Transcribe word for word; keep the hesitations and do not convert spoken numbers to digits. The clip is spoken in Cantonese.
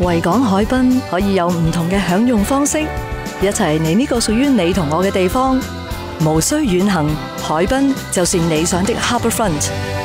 維港海濱可以有唔同嘅享用方式，一齊嚟呢個屬於你同我嘅地方，無需遠行，海濱就是你想的 Harbourfront。